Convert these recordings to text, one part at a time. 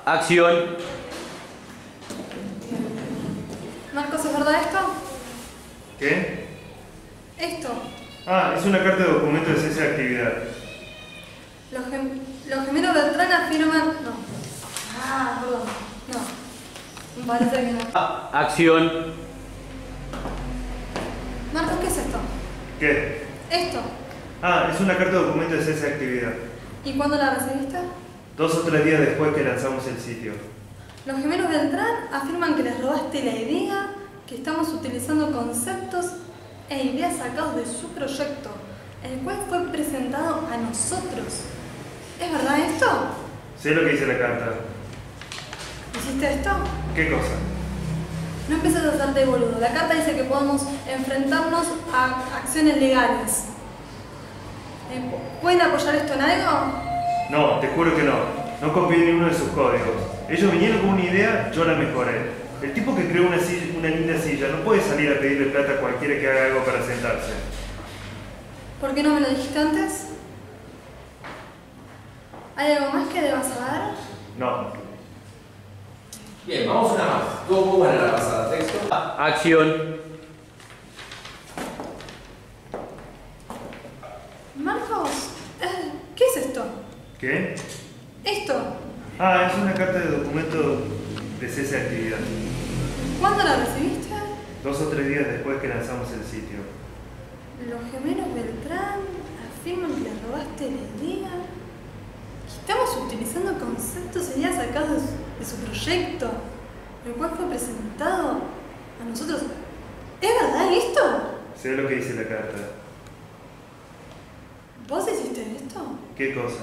Acción. Marcos, ¿es verdad esto? ¿Qué? Esto. Ah, es una carta de documento de cese de actividad. Los gemelos Beltrán afirman... No. Ah, perdón. No. Me parece que no. Acción. Marcos, ¿qué es esto? ¿Qué? Esto. Ah, es una carta de documento de cese de actividad. ¿Y cuándo la recibiste? 2 o 3 días después que lanzamos el sitio. Los gemelos Beltrán afirman que les robaste la idea, que estamos utilizando conceptos e ideas sacados de su proyecto, el cual fue presentado a nosotros. ¿Es verdad esto? Sé lo que dice la carta. ¿Hiciste esto? ¿Qué cosa? No empieces a hacerte boludo. La carta dice que podemos enfrentarnos a acciones legales. ¿Pueden apoyar esto en algo? No, te juro que no. No copié ni uno de sus códigos. Ellos vinieron con una idea, yo la mejoré. El tipo que creó una linda silla no puede salir a pedirle plata a cualquiera que haga algo para sentarse. ¿Por qué no me lo dijiste antes? ¿Hay algo más que debas saber? No. Bien, vamos una más. Estuvo muy buena la pasada. ¿Texto? Acción. Marcos, ¿qué es esto? ¿Qué? Esto. Ah, es una carta de documento de cese de actividad. ¿Cuándo la recibiste? 2 o 3 días después que lanzamos el sitio. Los gemelos Beltrán afirman que les robaste la idea. Estamos utilizando conceptos y ideas sacados de su proyecto, el cual fue presentado a nosotros. ¿Es verdad esto? Sé lo que dice la carta. ¿Vos hiciste esto? ¿Qué cosa?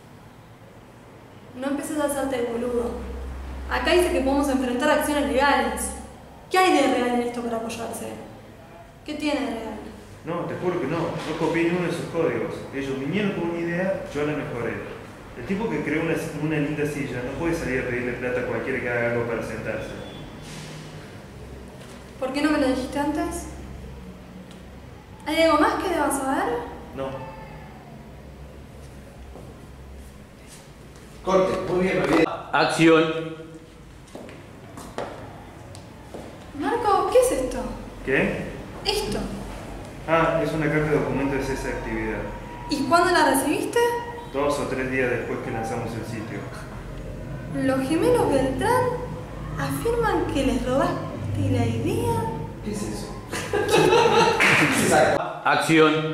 No empieces a hacerte boludo. Acá dice que podemos enfrentar acciones legales. ¿Qué hay de real en esto para apoyarse? ¿Qué tiene de real? No, te juro que no. No copié ni uno de sus códigos. Ellos vinieron con una idea, yo la mejoré. El tipo que creó una linda silla no puede salir a pedirle plata a cualquiera que haga algo para sentarse. ¿Por qué no me lo dijiste antes? ¿Hay algo más que debas saber? No. Corte. Muy bien, me olvidé. Acción. Marco, ¿qué es esto? ¿Qué? Esto. Ah, es una carta de documento de cese de actividad. ¿Y cuándo la recibiste? 2 o 3 días después que lanzamos el sitio. Los gemelos Beltrán afirman que les robaste la idea. ¿Qué es eso? Exacto. Acción.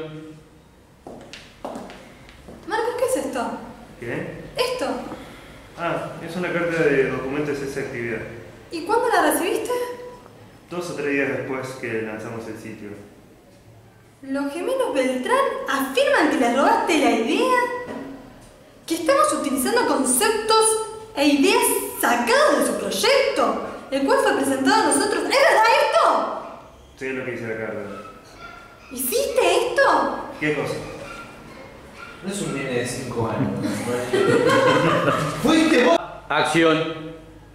Marcos, ¿qué es esto? ¿Qué? Esto. Ah, es una carta de documento de cese de actividad. ¿Y cuándo la recibiste? 2 o 3 días después que lanzamos el sitio. Los gemelos Beltrán afirman que les robaste la idea, que estamos utilizando conceptos e ideas sacados de su proyecto, el cual fue presentado a nosotros. ¿Es verdad esto? Sé lo que dice la carta. ¿Hiciste esto? ¿Qué cosa? No es un nene de 5 años. ¡Fuiste vos! Acción.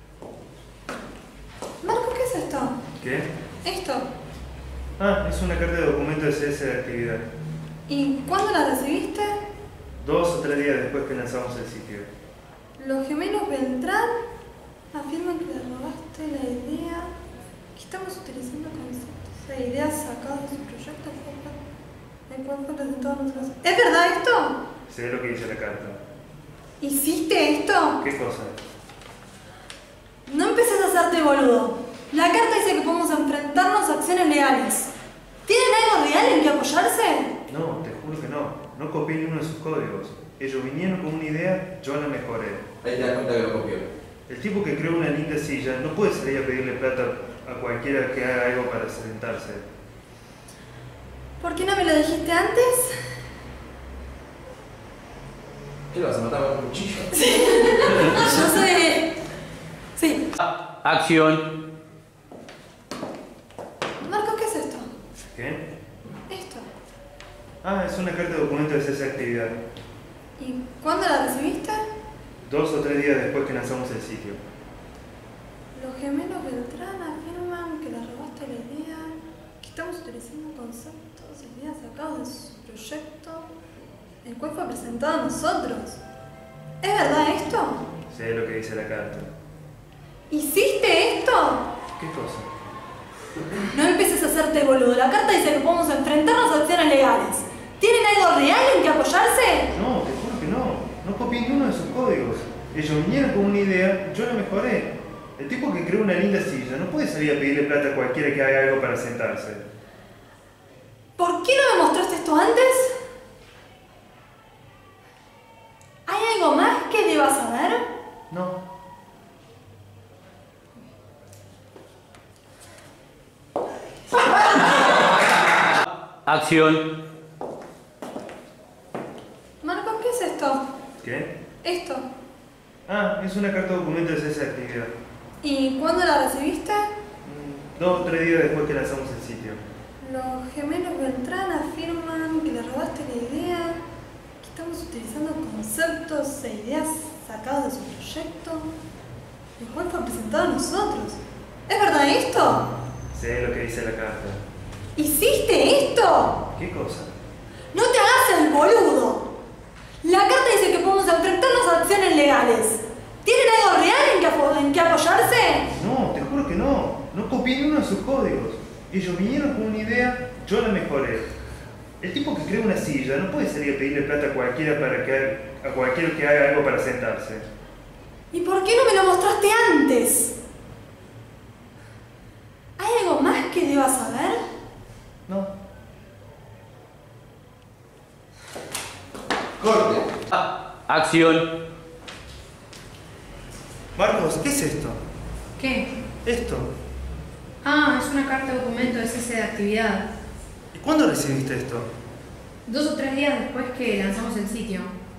Marcos, ¿qué es esto? ¿Qué? Esto. Ah, es una carta de documento de cese de actividad. ¿Y cuándo la recibiste? 2 o 3 días después que lanzamos el sitio. Los gemelos Beltrán afirman que les robaste la idea, que estamos utilizando conceptos e ideas sacados de su proyecto, el cual fue presentado a nosotros. ¿Es verdad esto? Sé lo que dice la carta. ¿Hiciste esto? ¿Qué cosa? No empieces a hacerte boludo. La carta dice que podemos enfrentarnos a acciones legales. ¿Tienen algo real en que apoyarse? No, te juro que no. No copié ni uno de sus códigos. Ellos vinieron con una idea, yo la mejoré. Ahí te das cuenta que lo copió. El tipo que creó una linda silla no puede salir a pedirle plata a cualquiera que haga algo para sentarse. ¿Por qué no me lo dijiste antes? ¿Qué lo vas a matar con un cuchillo? Yo sé. Sí. Acción. Marcos, ¿qué es esto? ¿Qué? Esto. Ah, es una carta de documento de cese de actividad. ¿Y cuándo la recibiste? 2 o 3 días después que lanzamos el sitio. Los gemelos Beltrán afirman que les robaste la idea, que estamos utilizando conceptos y ideas sacados de su proyecto, el cual fue presentado a nosotros. ¿Es verdad esto? Sé Sé lo que dice la carta. ¿Hiciste esto? ¿Qué cosa? No empieces a hacerte boludo. La carta dice que podemos enfrentarnos a acciones legales. ¿Tienen algo real en que apoyarse? No, te juro que no. No copié ninguno de sus códigos. Ellos vinieron con una idea, yo la mejoré. El tipo que creó una linda silla no puede salir a pedirle plata a cualquiera que haga algo para sentarse. ¿Por qué no me mostraste esto antes? ¿Hay algo más que deba saber? No. Acción. Marcos, ¿qué es esto? ¿Qué? Esto. Ah, es una carta documento de esa actividad. ¿Y cuándo la recibiste? 2 o 3 días después que lanzamos el sitio. Los gemelos Beltrán afirman que le robaste la idea, que estamos utilizando conceptos e ideas sacados de su proyecto, el cual fue presentado a nosotros. ¿Es verdad esto? Sé lo que dice la carta. ¿Hiciste esto? ¿Qué cosa? ¡No te hagas el boludo! La carta dice que podemos enfrentarnos a acciones legales. ¿Tienen algo real en que apoyarse? No, te juro que no. No copié ninguno de sus códigos. Ellos vinieron con una idea, yo la mejoré. El tipo que crea una silla no puede salir a pedirle plata a cualquiera que haga algo para sentarse. ¿Y por qué no me lo mostraste antes? ¿Hay algo más que deba saber? No. Corte. Acción. Marcos, ¿qué es esto? ¿Qué? Esto. Ah, es una carta documento de cese de actividad. ¿Y cuándo recibiste esto? 2 o 3 días después que lanzamos el sitio.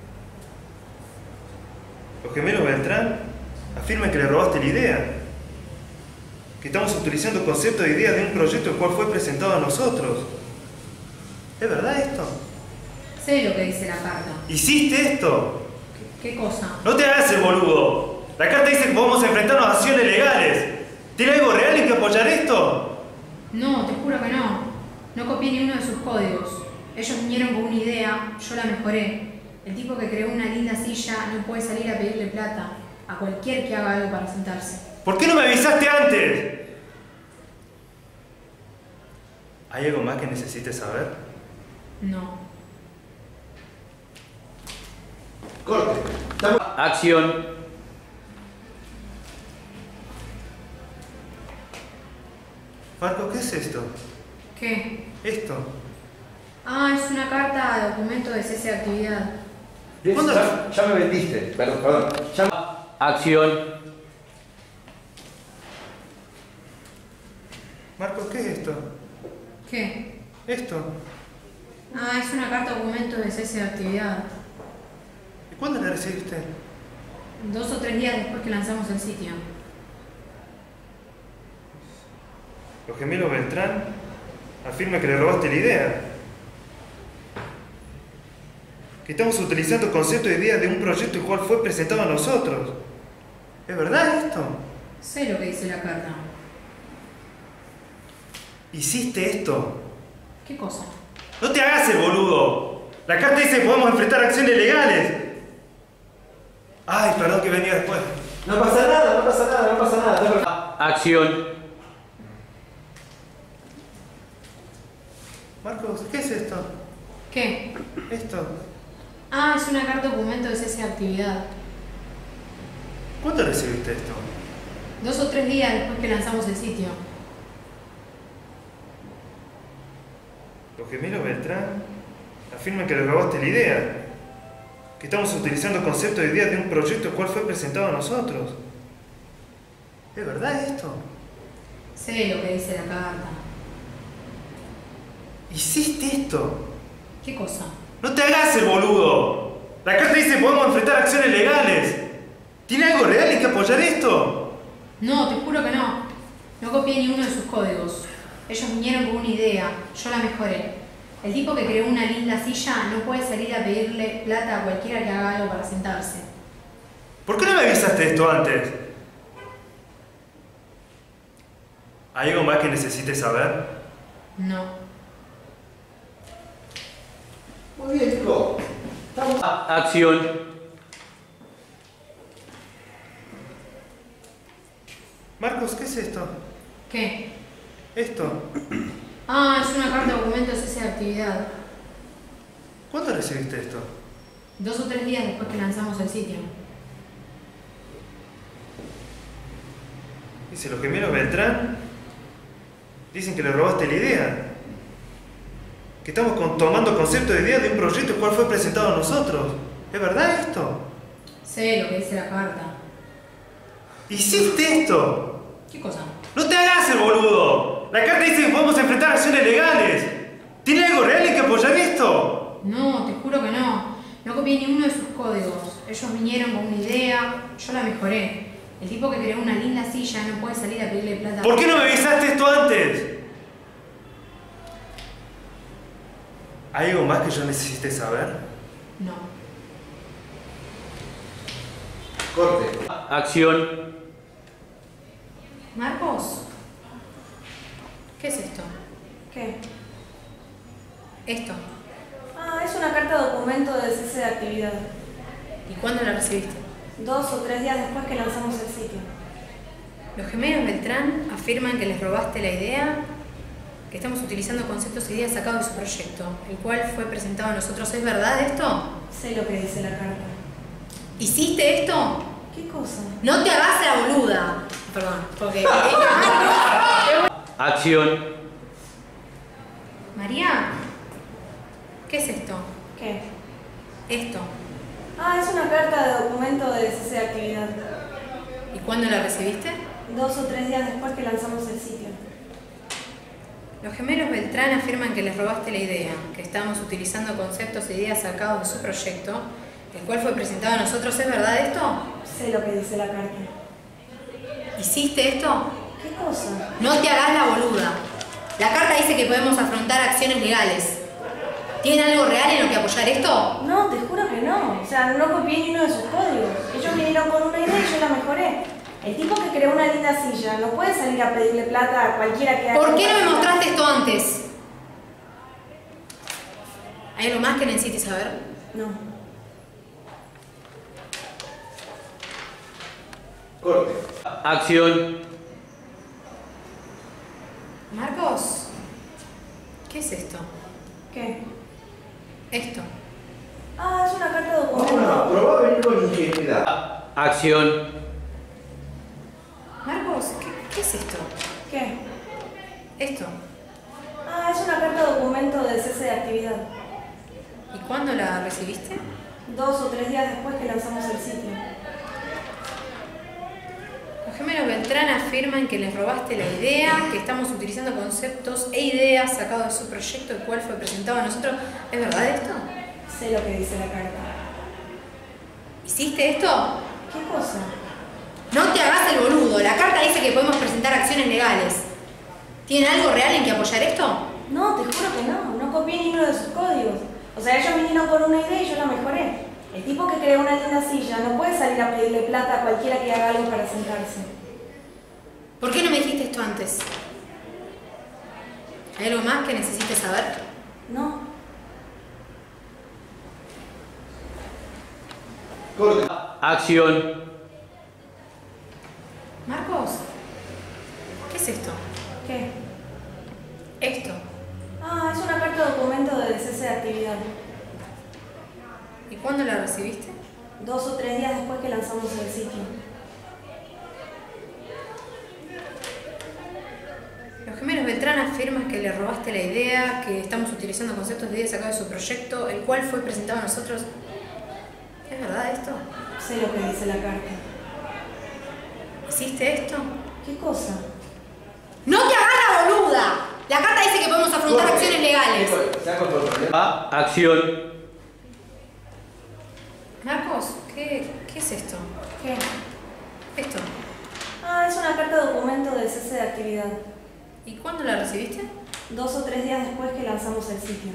Los gemelos Beltrán afirman que le robaste la idea. Que estamos utilizando conceptos e ideas de un proyecto el cual fue presentado a nosotros. ¿Es verdad esto? Sé lo que dice la carta. ¿Hiciste esto? ¿Qué cosa? No te hagas el boludo. La carta dice que podemos enfrentarnos a acciones legales. ¿Tiene algo real en que apoyar esto? No, te juro que no. No copié ninguno de sus códigos. Ellos vinieron con una idea, yo la mejoré. El tipo que creó una linda silla no puede salir a pedirle plata a cualquier que haga algo para sentarse. ¿Por qué no me avisaste antes? ¿Hay algo más que necesites saber? No. Corte. Acción. Marco, ¿qué es esto? ¿Qué? Esto. Ah, es una carta documento de cese de actividad. ¿Cuándo? Ya me vendiste. Perdón. Acción. Marco, ¿qué es esto? ¿Qué? Esto. Ah, es una carta documento de cese de actividad. ¿Y cuándo la recibiste? 2 o 3 días después que lanzamos el sitio. Los gemelos Beltrán afirman que le robaste la idea. Que estamos utilizando conceptos e ideas de un proyecto el cual fue presentado a nosotros. ¿Es verdad esto? Sé lo que dice la carta. ¿Hiciste esto? ¿Qué cosa? ¡No te hagas el boludo! La carta dice que podemos enfrentar acciones legales. Ay, perdón que venía después. No pasa nada, no pasa nada, no pasa nada. Acción. Marcos, ¿qué es esto? ¿Qué? Esto. Ah, es una carta documento de cese de actividad. ¿Cuándo recibiste esto? 2 o 3 días después que lanzamos el sitio. Los gemelos Beltrán afirman que le robaste la idea. Que estamos utilizando conceptos e ideas de un proyecto el cual fue presentado a nosotros. ¿Es verdad esto? Sé lo que dice la carta. ¿Hiciste esto? ¿Qué cosa? ¡No te hagas el boludo! La carta dice que podemos enfrentar acciones legales. ¿Tiene algo real en que apoyar esto? No, te juro que no. No copié ninguno de sus códigos. Ellos vinieron con una idea, yo la mejoré. El tipo que creó una linda silla no puede salir a pedirle plata a cualquiera que haga algo para sentarse. ¿Por qué no me avisaste esto antes? ¿Hay algo más que necesites saber? No. Muy bien, Nico. Estamos. Acción. Marcos, ¿qué es esto? ¿Qué? Esto. Ah, es una carta de documento cese de actividad. ¿Cuándo recibiste esto? 2 o 3 días después que lanzamos el sitio. Dice, los gemelos Beltrán dicen que le robaste la idea. Que estamos tomando concepto de idea de un proyecto el cual fue presentado a nosotros. ¿Es verdad esto? Sé lo que dice la carta. ¿Hiciste esto? ¿Qué cosa? ¡No te hagas el boludo! La carta dice que podemos enfrentar acciones legales. ¿Tiene algo real en que apoyar esto? No, te juro que no. No copié ni uno de sus códigos. Ellos vinieron con una idea, yo la mejoré. El tipo que creó una linda silla no puede salir a pedirle plata. ¿Por qué no me avisaste esto antes? ¿Hay algo más que yo necesite saber? No. Corte. Acción. Marcos, ¿qué es esto? ¿Qué? Esto. Ah, es una carta documento de cese de actividad. ¿Y cuándo la recibiste? 2 o 3 días después que lanzamos el sitio. Los gemelos Beltrán afirman que les robaste la idea, que estamos utilizando conceptos e ideas sacados de su proyecto, el cual fue presentado a nosotros. ¿Es verdad esto? Sé lo que dice la carta. ¿Hiciste esto? ¿Qué cosa? No te hagas la boluda. Perdón, porque... Acción. María, ¿qué es esto? ¿Qué? Esto. Ah, es una carta de documento de cese de actividad. ¿Y cuándo la recibiste? 2 o 3 días después que lanzamos el sitio. Los gemelos Beltrán afirman que les robaste la idea, que estamos utilizando conceptos e ideas sacados de su proyecto, el cual fue presentado a nosotros. ¿Es verdad esto? Sé lo que dice la carta. ¿Hiciste esto? ¿Qué cosa? No te hagas la boluda. La carta dice que podemos afrontar acciones legales. ¿Tiene algo real en lo que apoyar esto? No, te juro que no. O sea, no copié ni uno de sus códigos. Ellos vinieron con una idea y yo la mejoré. El tipo que creó una linda silla no puede salir a pedirle plata a cualquiera que haga... ¿Por qué no me mostraste esto antes? ¿Hay algo más que necesites saber? No. Corte. Acción. Marcos, ¿qué es esto? ¿Qué? Esto. Ah, es una carta de No, documento. probá a venir con ingenuidad. Acción. Marcos, ¿qué es esto? ¿Qué? Esto. Ah, es una carta de documento de cese de actividad. ¿Y cuándo la recibiste? 2 o 3 días después que lanzamos el sitio. Los gemelos Beltrán afirman que les robaste la idea, que estamos utilizando conceptos e ideas sacados de su proyecto, el cual fue presentado a nosotros. ¿Es verdad esto? Sé lo que dice la carta. ¿Hiciste esto? ¿Qué cosa? No te hagas el boludo. La carta dice que podemos presentar acciones legales. ¿Tiene algo real en que apoyar esto? No, te juro que no. No copié ni uno de sus códigos. O sea, ellos vinieron con una idea y yo la mejoré. El tipo que creó una linda silla no puede salir a pedirle plata a cualquiera que haga algo para sentarse. ¿Por qué no me dijiste esto antes? ¿Hay algo más que necesites saber? No. Corte. Acción. Marcos, ¿qué es esto? ¿Qué? Esto. Ah, es una carta de documento de cese de actividad. ¿Y cuándo la recibiste? 2 o 3 días después que lanzamos el sitio. Los gemelos Beltrán afirman que le robaste la idea, que estamos utilizando conceptos de ideas sacados de su proyecto, el cual fue presentado a nosotros. ¿Es verdad esto? Sé lo que dice la carta. ¿Hiciste esto? ¿Qué cosa? ¡No te hagas la boluda! La carta dice que podemos afrontar Corte. acciones legales. ¿Saco todo el problema? Acción. Marcos, ¿qué es esto? ¿Qué? Esto. Ah, es una carta de documento de cese de actividad. ¿Y cuándo la recibiste? 2 o 3 días después que lanzamos el sitio.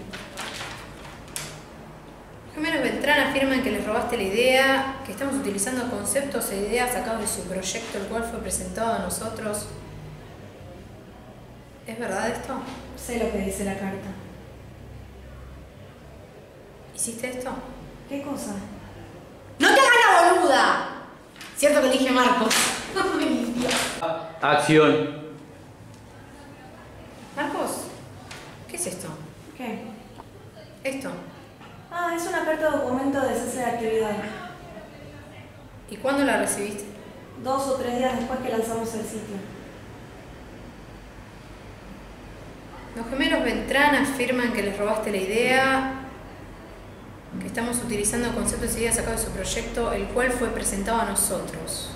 Los gemelos Beltrán afirman que les robaste la idea, que estamos utilizando conceptos e ideas sacados de su proyecto, el cual fue presentado a nosotros. ¿Es verdad esto? Sé lo que dice la carta. ¿Hiciste esto? ¿Qué cosa? ¡No te hagas la boluda! Cierto que dije Marcos. Ay, Dios. Acción. Marcos, ¿qué es esto? ¿Qué? Esto. Ah, es una carta documento de cese de actividad. ¿Y cuándo la recibiste? 2 o 3 días después que lanzamos el sitio. Los gemelos Beltrán afirman que les robaste la idea, que estamos utilizando conceptos y ideas sacados de su proyecto, el cual fue presentado a nosotros.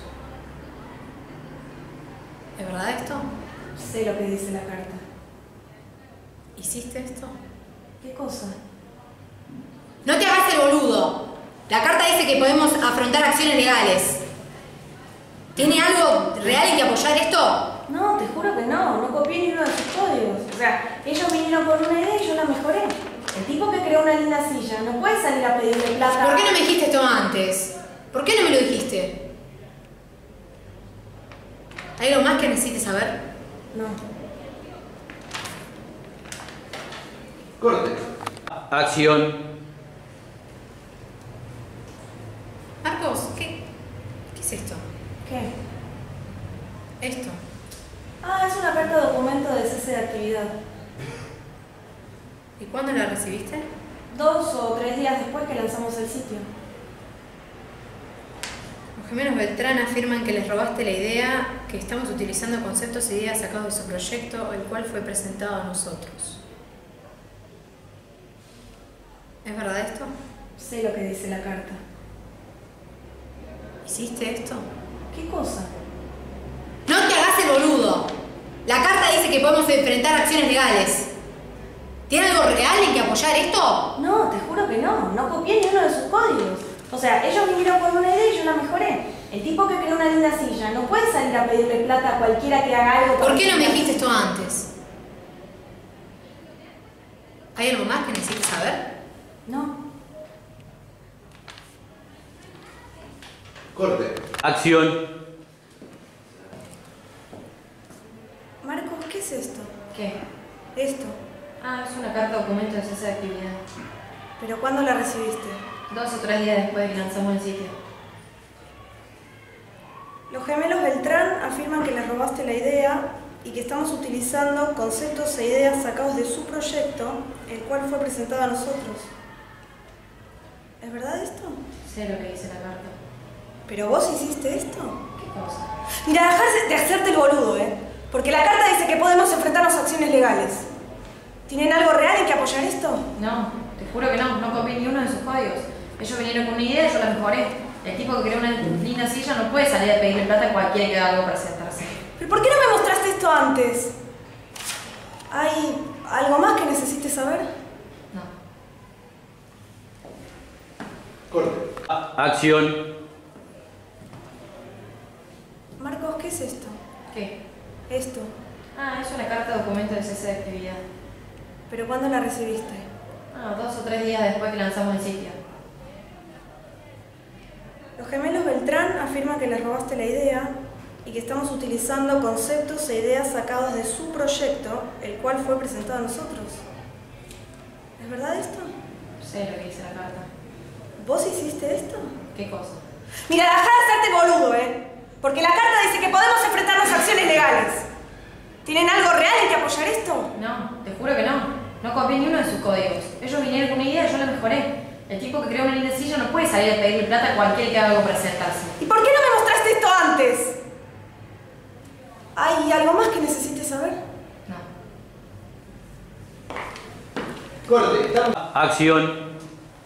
¿Es verdad esto? Sé lo que dice la carta. ¿Hiciste esto? ¿Qué cosa? No te hagas el boludo. La carta dice que podemos afrontar acciones legales. ¿Tiene algo real en que apoyar esto? No, te juro que no copié ni uno de sus códigos. O sea, ellos vinieron con una idea y yo la mejoré. El tipo que creó una linda silla no puede salir a pedirle plata. ¿Por qué no me dijiste esto antes? ¿Por qué no me lo dijiste? ¿Hay algo más que necesites saber? No. Corte. Acción. Marcos, ¿qué es esto? ¿Qué? Esto. Ah, es una carta documento de cese de actividad. ¿Y cuándo la recibiste? 2 o 3 días después que lanzamos el sitio. Los gemelos Beltrán afirman que les robaste la idea, que estamos utilizando conceptos e ideas sacados de su proyecto, el cual fue presentado a nosotros. ¿Es verdad esto? Sé lo que dice la carta. ¿Hiciste esto? ¿Qué cosa? ¡No te hagas el boludo! La carta dice que podemos enfrentar acciones legales. ¿Tiene algo real en que apoyar esto? No, te juro que no copié ni uno de sus códigos. O sea, ellos vinieron con una idea y yo la mejoré. El tipo que creó una linda silla no puede salir a pedirle plata a cualquiera que haga algo. ¿Por qué no me dijiste esto antes? ¿Hay algo más que necesites saber? No. Corte. Acción. Marcos, ¿qué es esto? ¿Qué? Esto. Ah, es una carta documento de cese de actividad. ¿Pero cuándo la recibiste? 2 o 3 días después de que lanzamos el sitio. Los gemelos Beltrán afirman que les robaste la idea y que estamos utilizando conceptos e ideas sacados de su proyecto, el cual fue presentado a nosotros. ¿Es verdad esto? Sé lo que dice la carta. ¿Pero vos hiciste esto? ¿Qué cosa? Mira, dejá de hacerte el boludo, porque la carta dice que podemos enfrentarnos a acciones legales. ¿Tienen algo real en que apoyar esto? No, te juro que no copié ni uno de sus códigos. Ellos vinieron con una idea y yo la mejoré. El tipo que creó una linda silla no puede salir a pedirle plata a cualquiera que haga algo para sentarse. ¿Pero por qué no me mostraste esto antes? ¿Hay algo más que necesites saber? No. Corte. Acción. Marcos, ¿qué es esto? ¿Qué? Esto. Ah, es una carta documento de cese de actividad. ¿Pero cuándo la recibiste? Ah, 2 o 3 días después que lanzamos el sitio. Los gemelos Beltrán afirman que les robaste la idea y que estamos utilizando conceptos e ideas sacados de su proyecto, el cual fue presentado a nosotros. ¿Es verdad esto? Sé lo que dice la carta. ¿Vos hiciste esto? ¿Qué cosa? Mira, dejá de hacerte boludo, porque la carta dice que podemos enfrentarnos a acciones legales. ¿Tienen algo real en que apoyar esto? No, te juro que no. No copié ni uno de sus códigos. Ellos vinieron con una idea y yo la mejoré. El tipo que creó una linda silla no puede salir a pedirle plata a cualquiera que haga algo para sentarse. ¿Y por qué no me mostraste esto antes? ¿Hay algo más que necesites saber? No. Corte. Estamos. Acción.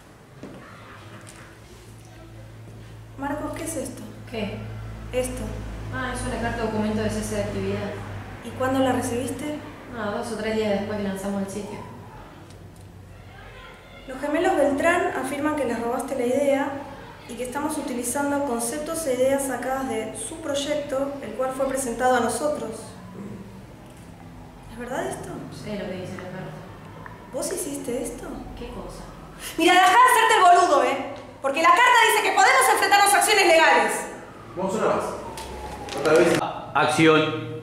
Marcos, ¿qué es esto? ¿Qué? Esto. Ah, es una carta documento de cese de actividad. ¿Y cuándo la recibiste? Ah, 2 o 3 días después que lanzamos el sitio. Los gemelos Beltrán afirman que les robaste la idea y que estamos utilizando conceptos e ideas sacadas de su proyecto, el cual fue presentado a nosotros. ¿Es verdad esto? Sé lo que dice la carta. ¿Vos hiciste esto? ¿Qué cosa? Mira, dejá de hacerte el boludo, porque la carta dice que podemos enfrentarnos a acciones legales. Vamos una más. Otra vez. Acción.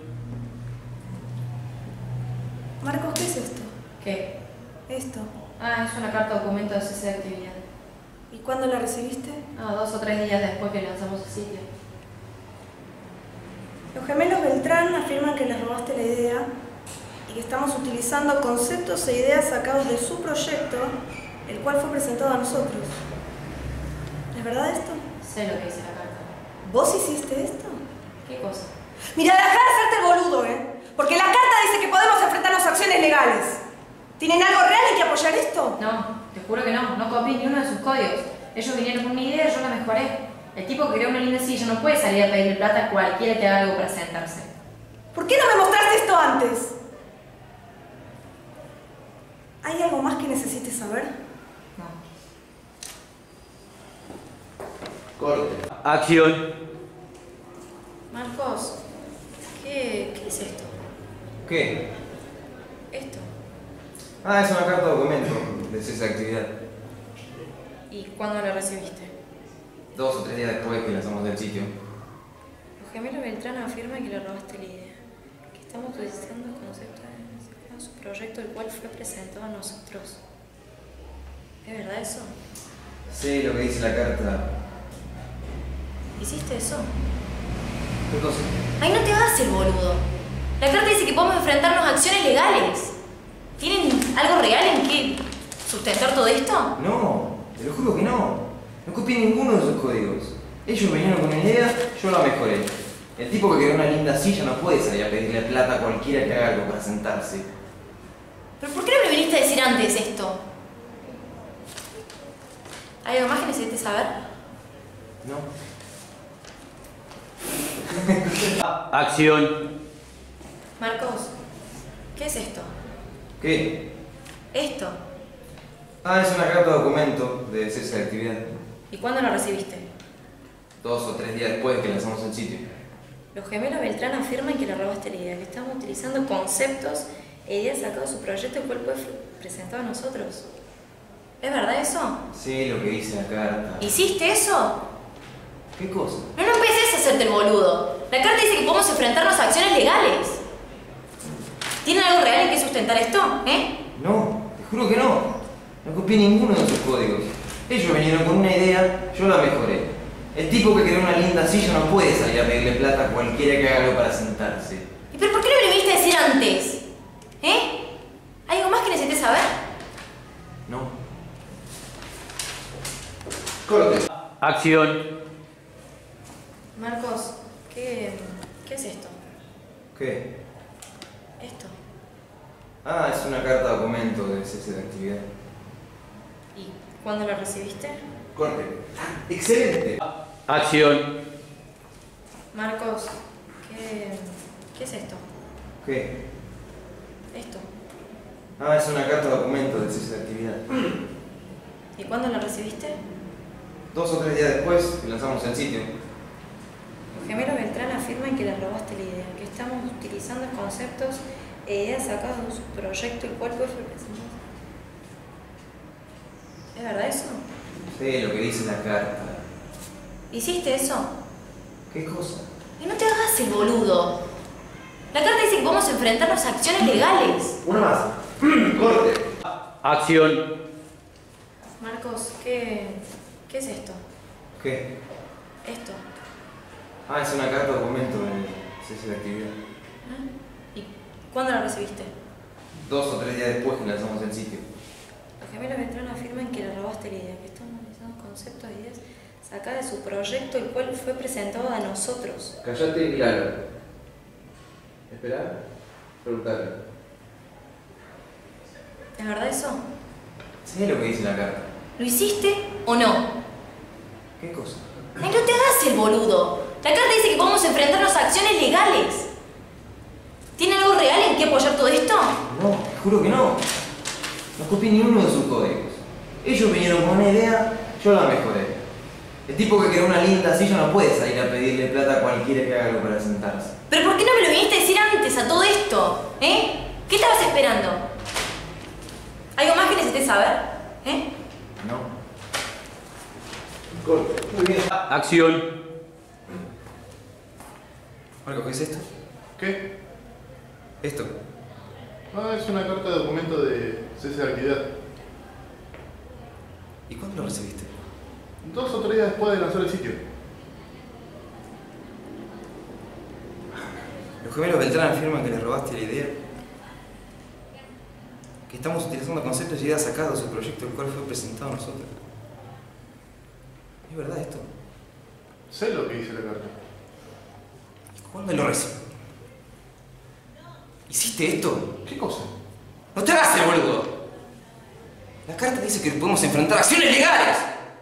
Marcos, ¿qué es esto? ¿Qué? Esto. Ah, es una carta documento de cese de actividad. ¿Y cuándo la recibiste? Ah, 2 o 3 días después que lanzamos el sitio. Los gemelos Beltrán Beltrán afirman que les robaste la idea y que estamos utilizando conceptos e ideas sacados de su proyecto, el cual fue presentado a nosotros. ¿Es verdad esto? Sé lo que dice la carta. ¿Vos hiciste esto? ¿Qué cosa? Mira, dejá de hacerte el boludo, ¿eh? Porque la carta dice que podemos enfrentarnos a acciones legales. ¿Tienen algo real en que apoyar esto? No, te juro que no. No copié ni uno de sus códigos. Ellos vinieron con una idea y yo la mejoré. El tipo que creó una linda silla no puede salir a pedirle plata a cualquiera que haga algo para sentarse. ¿Por qué no me mostraste esto antes? ¿Hay algo más que necesites saber? No. Corte. Acción. Marcos, ¿qué es esto? ¿Qué? Esto. Ah, es una carta de documento de esa actividad. ¿Y cuándo la recibiste? 2 o 3 días después que lanzamos del sitio. Los gemelos Beltrán afirman que le robaste la idea. Que estamos utilizando el concepto de su proyecto, el cual fue presentado a nosotros. ¿Es verdad eso? Sé lo que dice la carta. ¿Hiciste eso? ¿Qué cosa? Ay, no te hagas el boludo. La carta dice que podemos enfrentarnos a acciones legales. ¿Tienen algo real en qué sustentar todo esto? No, te lo juro que no. No copié ninguno de sus códigos. Ellos vinieron con una idea, yo la mejoré. El tipo que creó una linda silla no puede salir a pedirle plata a cualquiera que haga algo para sentarse. ¿Pero por qué no me viniste a decir antes esto? ¿Hay algo más que necesites saber? No. Acción. Marcos, ¿qué es esto? ¿Qué? Esto. Ah, es una carta de documento de cese de actividad. ¿Y cuándo la recibiste? 2 o 3 días después que lanzamos el sitio. Los gemelos Beltrán afirman que le robaste la idea, que estamos utilizando conceptos e ideas sacados de su proyecto, el cual fue presentado a nosotros. ¿Es verdad eso? Sé lo que dice la carta. ¿Hiciste eso? ¿Qué cosa? No empieces a hacerte el boludo. La carta dice que podemos enfrentarnos a acciones legales. ¿Tienen algo real en que sustentar esto? No, te juro que no. No copié ninguno de sus códigos. Ellos vinieron con una idea, yo la mejoré. El tipo que creó una linda silla no puede salir a pedirle plata a cualquiera que haga algo para sentarse. ¿Y pero por qué no me lo viniste a decir antes? ¿Hay algo más que necesites saber? No. Corte. Acción. Marcos, ¿qué es esto? ¿Qué? Esto. Ah, es una carta de documento de cese de actividad. ¿Y cuándo la recibiste? Corte. ¡Excelente! Acción. Marcos, ¿qué es esto? ¿Qué? Esto. Ah, es una carta de documento de cese de actividad. ¿Y cuándo la recibiste? 2 o 3 días después que lanzamos el sitio. Los gemelos Beltrán afirman que le robaste la idea, que estamos utilizando conceptos e ideas sacados de su proyecto, el cual fue presentado. ¿Es verdad eso? Sé lo que dice la carta. ¿Hiciste eso? ¿Qué cosa? Y no te hagas el boludo. La carta dice que podemos enfrentarnos a acciones legales. Una más. Corte. Acción. Marcos, ¿qué es esto? ¿Qué? Esto. Ah, es una carta de documento de cese de actividad. ¿Y cuándo la recibiste? 2 o 3 días después que lanzamos el sitio. Los gemelos Beltrán afirman que le robaste la idea, que estamos utilizando conceptos e ideas sacadas de su proyecto, el cual fue presentado a nosotros. Callate y miralo. Esperá. Preguntarle. ¿Es verdad eso? Sé lo que dice la carta. ¿Lo hiciste o no? ¿Qué cosa? Ay, no te hagas el boludo. La carta dice que podemos enfrentarnos a acciones legales. ¿Tiene algo real en qué apoyar todo esto? No, te juro que no. No copié ni uno de sus códigos. Ellos vinieron con una idea, yo la mejoré. El tipo que creó una linda silla no puede salir a pedirle plata a cualquiera que haga algo para sentarse. ¿Pero por qué no me lo viniste a decir antes a todo esto? ¿Qué estabas esperando? ¿Algo más que necesites saber? No. Corte. Muy bien. Acción. Marco, ¿qué es esto? ¿Qué? Esto. Ah, es una carta de documento de cese de actividad. ¿Y cuándo lo recibiste? 2 o 3 días después de lanzar el sitio. Los gemelos Beltrán afirman que les robaste la idea. Que estamos utilizando conceptos y ideas sacados del proyecto el cual fue presentado a nosotros. ¿Es verdad esto? Sé lo que dice la carta. ¿Cuándo lo recibí? ¿Hiciste esto? ¿Qué cosa? ¡No te hagas el boludo! La carta dice que podemos enfrentar acciones legales.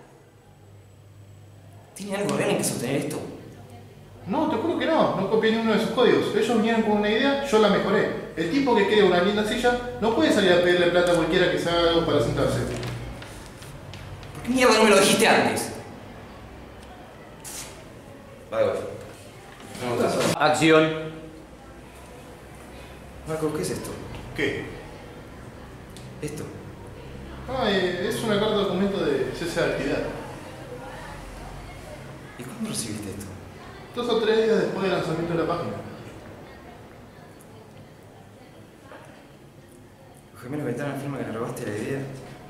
¿Tiene algo real en que sostener esto? No, te juro que no. No copié ninguno de sus códigos. Ellos vinieron con una idea, yo la mejoré. El tipo que crea una linda silla no puede salir a pedirle plata a cualquiera que se haga algo para sentarse. ¿Por qué mierda no me lo dijiste antes? Vale, voy. Acción. Marcos, ¿qué es esto? ¿Qué? Esto. Ah, es una carta de documento de cese de actividad. ¿Y cuándo recibiste esto? 2 o 3 días después del lanzamiento de la página. Los gemelos Beltrán afirman que le robaste la idea.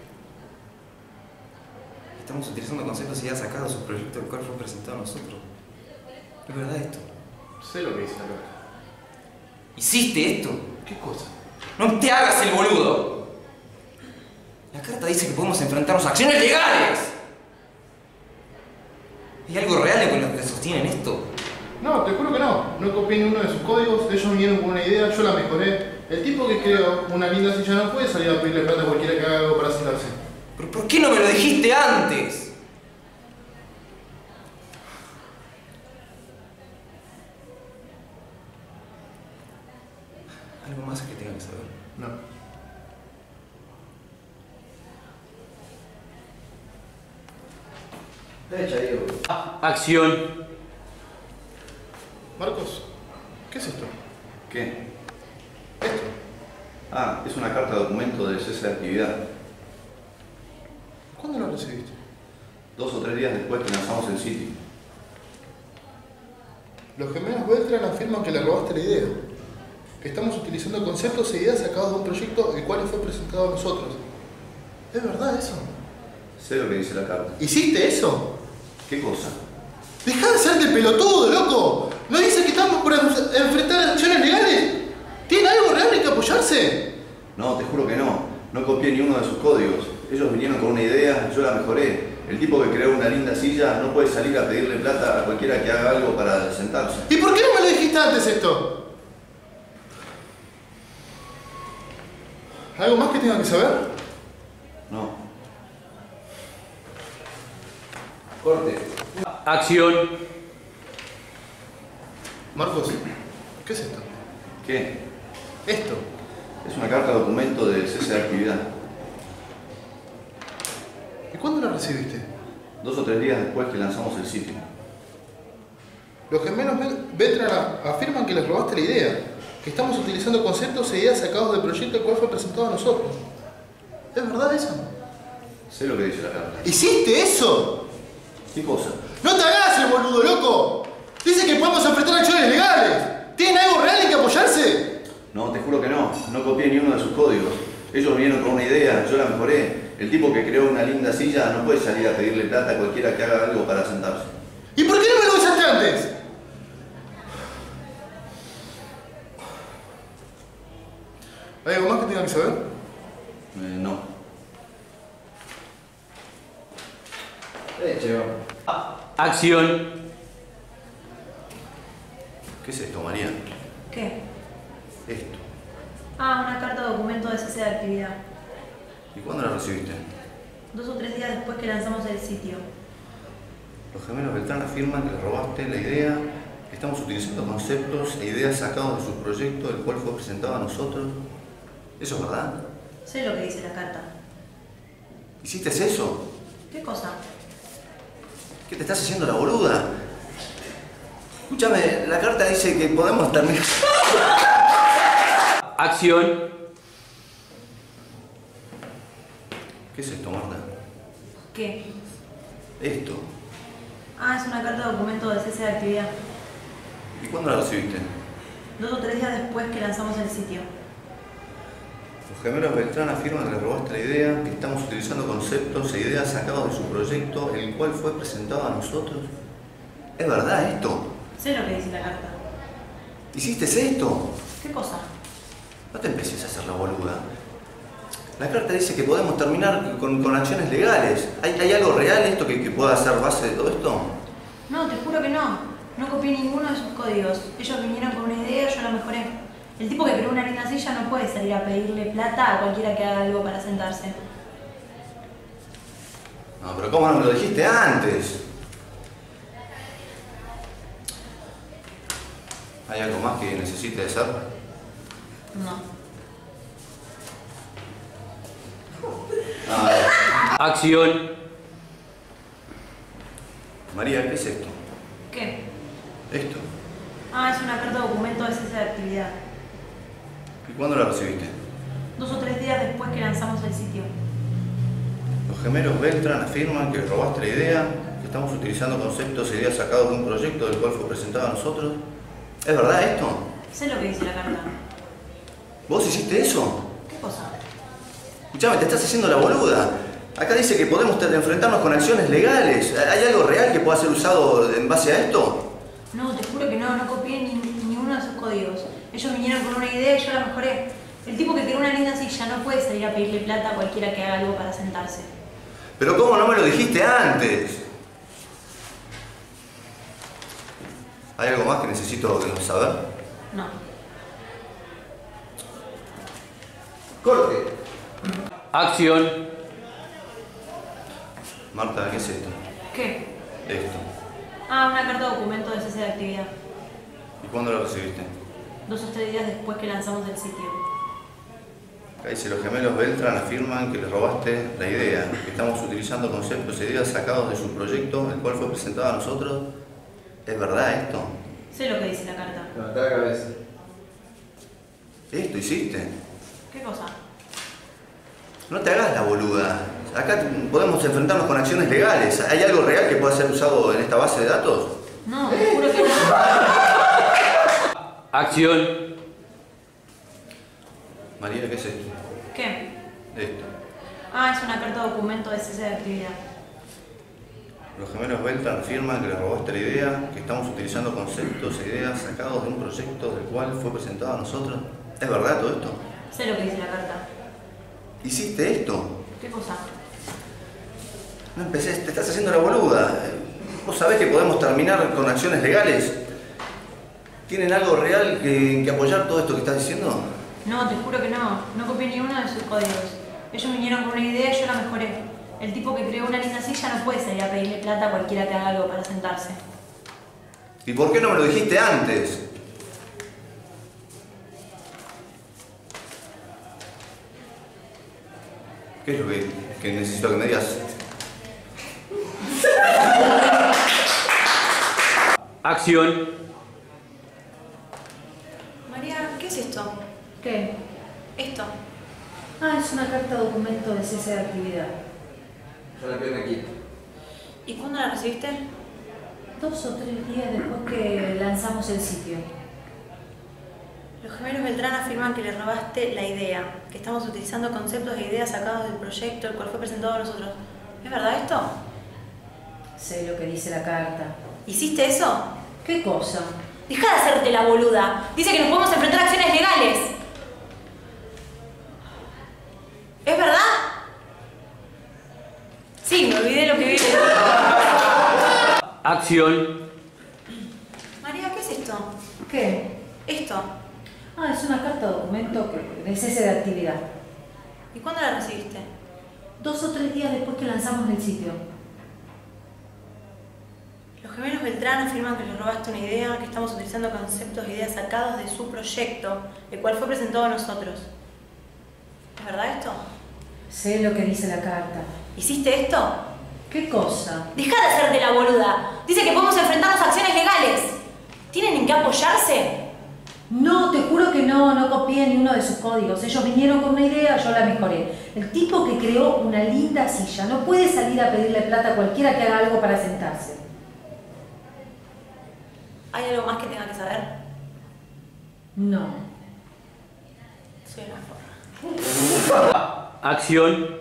Estamos utilizando conceptos y ideas sacados de su proyecto el cual fue presentado a nosotros. ¿Es verdad esto? Sé lo que dice la carta. ¿Hiciste esto? ¿Qué cosa? ¡No te hagas el boludo! La carta dice que podemos enfrentarnos a acciones legales. ¿Hay algo real con lo que sostienen esto? No, te juro que no. No copié ninguno de sus códigos. Ellos vinieron con una idea, yo la mejoré. El tipo que creó una linda silla no puede salir a pedirle plata a cualquiera que haga algo para sentarse. ¿Pero por qué no me lo dijiste antes? ¿Algo más que tenga que saber? No. Derecha, Diego. Acción. Marcos, ¿qué es esto? ¿Qué? Esto. Ah, es una carta de documento de cese de actividad. ¿Cuándo lo recibiste? 2 o 3 días después que lanzamos el sitio. Los gemelos Beltrán afirman que le robaste la idea. Que estamos utilizando conceptos e ideas sacados de un proyecto el cual fue presentado a nosotros. ¿Es verdad eso? Sé lo que dice la carta. ¿Hiciste eso? ¿Qué cosa? ¡Dejá de hacerte pelotudo, loco! ¿No dice que estamos por enfrentar acciones legales? ¿Tiene algo real en que apoyarse? No, te juro que no. No copié ni uno de sus códigos. Ellos vinieron con una idea, yo la mejoré. El tipo que creó una linda silla no puede salir a pedirle plata a cualquiera que haga algo para sentarse. ¿Y por qué no me lo dijiste antes esto? ¿Algo más que tenga que saber? No. Corte. Acción. Marcos, ¿qué es esto? ¿Qué? Esto. Es una carta de documento de cese de actividad. ¿Y cuándo la recibiste? 2 o 3 días después que lanzamos el sitio. Los gemelos Beltrán afirman que les robaste la idea. Que estamos utilizando conceptos e ideas sacados del proyecto el cual fue presentado a nosotros. ¿Es verdad eso? Sé lo que dice la carta. ¿Hiciste eso? ¿Qué cosa? ¡No te hagas el boludo, loco! Dice que podemos enfrentar acciones legales. ¿Tienen algo real en que apoyarse? No, te juro que no. No copié ni uno de sus códigos. Ellos vinieron con una idea, yo la mejoré. El tipo que creó una linda silla no puede salir a pedirle plata a cualquiera que haga algo para sentarse. ¿Y por qué no me lo avisaste antes? ¿Hay algo más que tenga que saber? No. Derecha. Acción. ¿Qué es esto, María? ¿Qué? Esto. Ah, una carta de documento de cese de actividad. ¿Y cuándo la recibiste? 2 o 3 días después que lanzamos el sitio. Los gemelos Beltrán afirman que le robaste la idea, que estamos utilizando conceptos e ideas sacados de su proyecto, el cual fue presentado a nosotros. ¿Eso es verdad? Sé lo que dice la carta. ¿Hiciste eso? ¿Qué cosa? ¿Qué te estás haciendo la boluda? Escúchame, la carta dice que podemos terminar. Acción. ¿Qué es esto, Marta? ¿Qué? Esto. Ah, es una carta de documento de cese de actividad. ¿Y cuándo la recibiste? 2 o 3 días después que lanzamos el sitio. Los gemelos Beltrán afirman que le robaste la idea, que estamos utilizando conceptos e ideas sacados de su proyecto, el cual fue presentado a nosotros. ¿Es verdad esto? Sé lo que dice la carta. ¿Hiciste esto? ¿Qué cosa? No te empieces a hacer la boluda. La carta dice que podemos terminar con acciones legales. ¿Hay algo real esto que pueda ser base de todo esto? No, te juro que no. No copié ninguno de sus códigos. Ellos vinieron con una idea, yo la mejoré. El tipo que creó una linda silla no puede salir a pedirle plata a cualquiera que haga algo para sentarse. No, pero ¿cómo no me lo dijiste antes? ¿Hay algo más que necesite hacer? No. Acción. María, ¿qué es esto? ¿Qué? Esto. Es una carta documento de cese de actividad. ¿Y cuándo la recibiste? 2 o 3 días después que lanzamos el sitio. Los gemelos Beltrán afirman que robaste la idea, que estamos utilizando conceptos e ideas sacados de un proyecto del cual fue presentado a nosotros. ¿Es verdad esto? Sé lo que dice la carta. ¿Vos hiciste eso? ¿Qué cosa? Escuchame, te estás haciendo la boluda. Acá dice que podemos enfrentarnos con acciones legales. ¿Hay algo real que pueda ser usado en base a esto? No, te juro que no copié ninguno de sus códigos. Ellos vinieron con una idea y yo la mejoré. El tipo que creó una linda silla no puede salir a pedirle plata a cualquiera que haga algo para sentarse. ¿Pero cómo no me lo dijiste antes? ¿Hay algo más que necesito saber? No. ¡Corte! Acción. Marta, ¿qué es esto? ¿Qué? Esto. Una carta documento de cese de actividad. ¿Y cuándo la recibiste? 2 o 3 días después que lanzamos el sitio. Acá dice, los gemelos Beltrán afirman que les robaste la idea, que estamos utilizando conceptos e ideas sacados de su proyecto, el cual fue presentado a nosotros. ¿Es verdad esto? Sé lo que dice la carta. Levantá la cabeza. ¿Esto hiciste? ¿Qué cosa? No te hagas la boluda. Acá podemos enfrentarnos con acciones legales. ¿Hay algo real que pueda ser usado en esta base de datos? No, te juro que no. Acción. María, ¿qué es esto? ¿Qué? Esto. Es una carta documento de cese de actividad. Los gemelos Beltrán afirman que les robaste la idea, que estamos utilizando conceptos e ideas sacados de un proyecto del cual fue presentado a nosotros. ¿Es verdad todo esto? Sé lo que dice la carta. ¿Hiciste esto? ¿Qué cosa? No empecé, te estás haciendo la boluda. ¿Vos sabés que podemos terminar con acciones legales? ¿Tienen algo real que apoyar todo esto que estás diciendo? No, te juro que no. No copié ni uno de sus códigos. Ellos vinieron con una idea y yo la mejoré. El tipo que creó una linda silla no puede salir a pedirle plata a cualquiera que haga algo para sentarse. ¿Y por qué no me lo dijiste antes? ¿Qué es lo que necesito que me digas? Acción. María, ¿qué es esto? ¿Qué? Esto. Es una carta documento de cese de actividad. Yo la pierdo aquí. ¿Y cuándo la recibiste? 2 o 3 días después que lanzamos el sitio. Los gemelos Beltrán afirman que le robaste la idea, que estamos utilizando conceptos e ideas sacados del proyecto el cual fue presentado a nosotros. ¿Es verdad esto? Sé lo que dice la carta. ¿Hiciste eso? ¿Qué cosa? Deja de hacerte la boluda. Dice que nos podemos enfrentar a acciones legales. ¿Es verdad? Sí, me olvidé lo que vi. Acción. María, ¿qué es esto? ¿Qué? Esto. Es una carta documento de cese de actividad. ¿Y cuándo la recibiste? 2 o 3 días después que lanzamos el sitio. Los gemelos Beltrán afirman que les robaste una idea, que estamos utilizando conceptos e ideas sacados de su proyecto, el cual fue presentado a nosotros. ¿Es verdad esto? Sé lo que dice la carta. ¿Hiciste esto? ¿Qué cosa? Deja de hacerte la boluda. Dice que podemos enfrentarnos a acciones legales. ¿Tienen en qué apoyarse? No, te juro que no copié ni uno de sus códigos. Ellos vinieron con una idea, yo la mejoré. El tipo que creó una linda silla no puede salir a pedirle plata a cualquiera que haga algo para sentarse. ¿Hay algo más que tenga que saber? No. Soy una forra. Acción.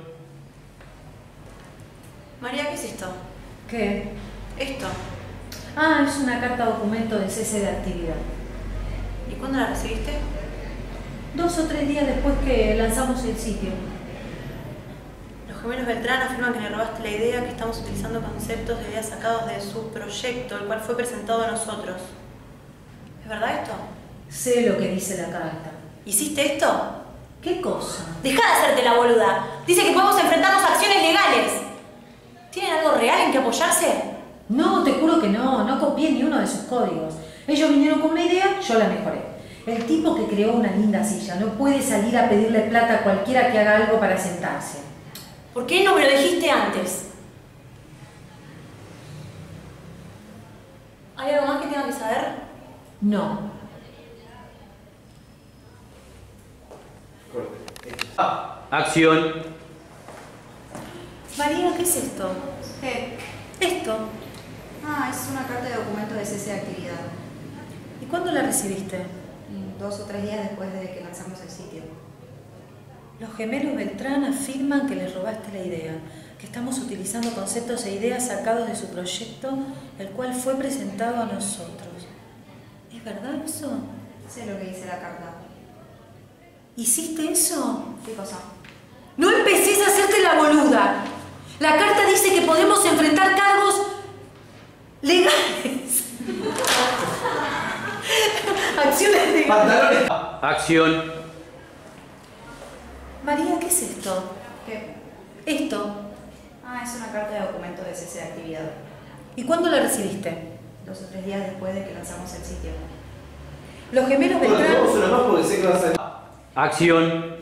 María, ¿qué es esto? ¿Qué? Esto. Es una carta documento de cese de actividad. ¿Y cuándo la recibiste? 2 o 3 días después que lanzamos el sitio. Los gemelos Beltrán afirman que le robaste la idea, que estamos utilizando conceptos de ideas sacados de su proyecto, el cual fue presentado a nosotros. ¿Es verdad esto? Sé lo que dice la carta. ¿Hiciste esto? ¿Qué cosa? Deja de hacerte la boluda. Dice que podemos enfrentarnos a acciones legales. ¿Tienen algo real en que apoyarse? No, te juro que no. No copié ni uno de sus códigos. Ellos vinieron con una idea, yo la mejoré. El tipo que creó una linda silla no puede salir a pedirle plata a cualquiera que haga algo para sentarse. ¿Por qué no me lo dijiste antes? ¿Hay algo más que tenga que saber? No. Acción. María, ¿qué es esto? ¿Qué? Esto. Ah, es una carta de documento de cese de actividad. ¿Y cuándo la recibiste? 2 o 3 días después de que lanzamos el sitio. Los gemelos Beltrán afirman que les robaste la idea, que estamos utilizando conceptos e ideas sacados de su proyecto, el cual fue presentado a nosotros. ¿Es verdad eso? Sé lo que dice la carta. ¿Hiciste eso? ¿Qué cosa? ¡No empecés a hacerte la boluda! La carta dice que podemos enfrentar cargos legales. Acciones legales. Pantalones. Acción. María, ¿qué es esto? ¿Qué? Esto. Ah, es una carta de documento de cese de actividad. ¿Y cuándo la recibiste? 2 o 3 días después de que lanzamos el sitio. Los gemelos Beltrán... Vamos una más porque sé que va a salir. Acción.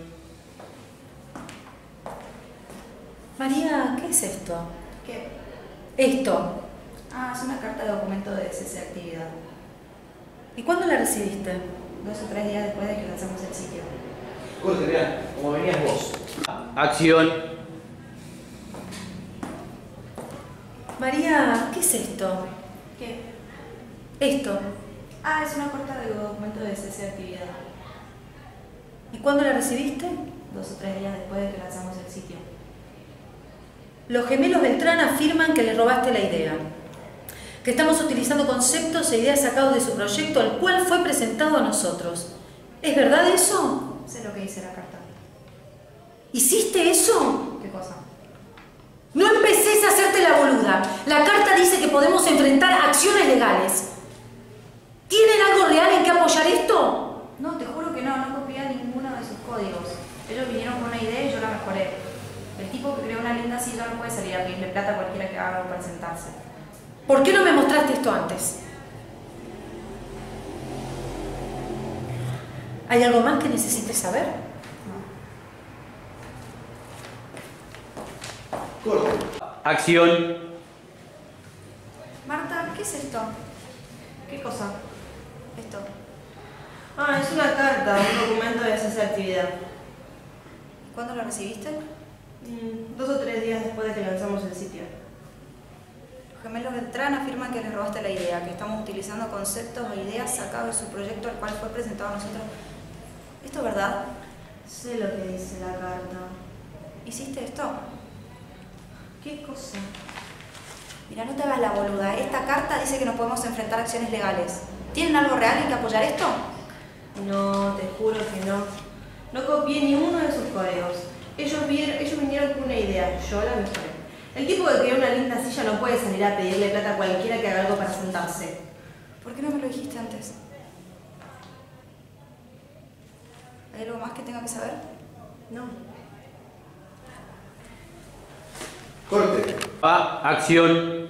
María, ¿qué es esto? ¿Qué? Esto. Ah, es una carta de documento de cese de actividad. ¿Y cuándo la recibiste? 2 o 3 días después de que lanzamos el sitio. Corte, mirá, como venías vos. Acción. María, ¿qué es esto? ¿Qué? Esto. Ah, es una carta de documento de cese de actividad. ¿Y cuándo la recibiste? 2 o 3 días después de que lanzamos el sitio. Los gemelos Beltrán afirman que le robaste la idea, que estamos utilizando conceptos e ideas sacados de su proyecto, el cual fue presentado a nosotros. ¿Es verdad eso? Sé lo que dice la carta. ¿Hiciste eso? ¿Qué cosa? No empecés a hacerte la boluda. La carta dice que podemos enfrentar acciones legales. ¿Tienen algo real en que apoyar esto? No, te juro que no copié ninguno de sus códigos. Ellos vinieron con una idea y yo la mejoré. El tipo que creó una linda silla no puede salir a pedirle plata a cualquiera que haga algo para sentarse. ¿Por qué no me mostraste esto antes? ¿Hay algo más que necesites saber? Corte. Acción. Marta, ¿qué es esto? ¿Qué cosa? Esto. Ah, es una carta, un documento de cese de actividad. ¿Y cuándo lo recibiste? 2 o 3 días después de que lanzamos el sitio. Los gemelos Beltrán afirman que les robaste la idea, que estamos utilizando conceptos o ideas sacados de su proyecto al cual fue presentado a nosotros. ¿Esto es verdad? Sé lo que dice la carta. ¿Hiciste esto? ¿Qué cosa? Mira, no te hagas la boluda. Esta carta dice que nos podemos enfrentar a acciones legales. ¿Tienen algo real en que apoyar esto? No, te juro que no. No copié ni uno de sus códigos. Ellos vinieron con una idea, yo la mejoré. El tipo que creó una linda silla no puede salir a pedirle plata a cualquiera que haga algo para sentarse. ¿Por qué no me lo dijiste antes? ¿Hay algo más que tenga que saber? No. Corte. Acción.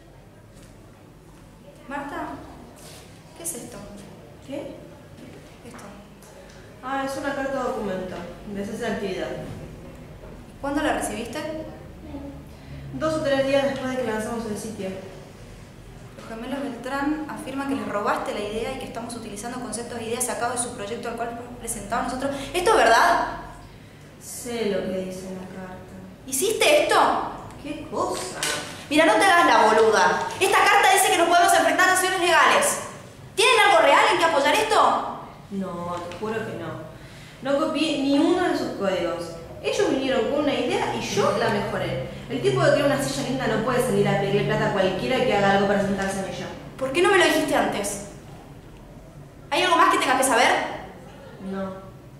Marta, ¿qué es esto? ¿Qué? Esto. Ah, es una carta de documento de cese de actividad. ¿Cuándo la recibiste? 2 o 3 días después de que lanzamos el sitio. Los gemelos Beltrán afirman que les robaste la idea y que estamos utilizando conceptos e ideas sacados de su proyecto al cual fue presentado a nosotros. ¿Esto es verdad? Sé lo que dice la carta. ¿Hiciste esto? ¿Qué cosa? Mira, no te hagas la boluda. Esta carta dice que nos podemos enfrentar a acciones legales. ¿Tienen algo real en que apoyar esto? No, te juro que no. No copié ni uno de sus códigos. Ellos vinieron con una idea y yo la mejoré. El tipo que creó una silla linda no puede salir a pedirle plata a cualquiera que haga algo para sentarse en ella. ¿Por qué no me lo dijiste antes? ¿Hay algo más que tengas que saber? No.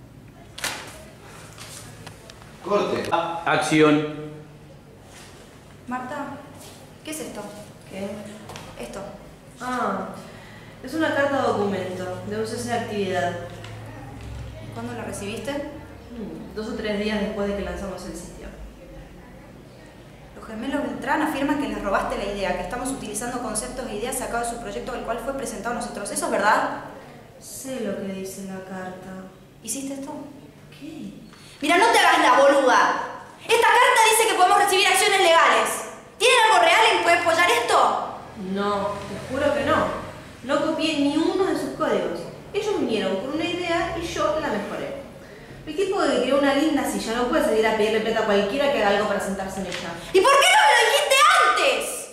Corte. Acción. Marta, ¿qué es esto? ¿Qué? Esto. Ah, es una carta documento de un cese de actividad. ¿Cuándo la recibiste? 2 o 3 días después de que lanzamos el sitio. Los gemelos Beltrán afirman que les robaste la idea, que estamos utilizando conceptos e ideas sacados de su proyecto, el cual fue presentado a nosotros. ¿Eso es verdad? Sé lo que dice la carta. ¿Hiciste esto? ¿Qué? Mira, no te hagas la boluda. Esta carta dice que podemos recibir acciones legales. ¿Tienen algo real en que puede apoyar esto? No, te juro que no. No copié ni uno de sus códigos. Ellos vinieron con una idea y yo la mejoré. El tipo que creó una linda silla no puede salir a pedirle plata a cualquiera que haga algo para sentarse en ella. ¿Y por qué no me lo dijiste antes?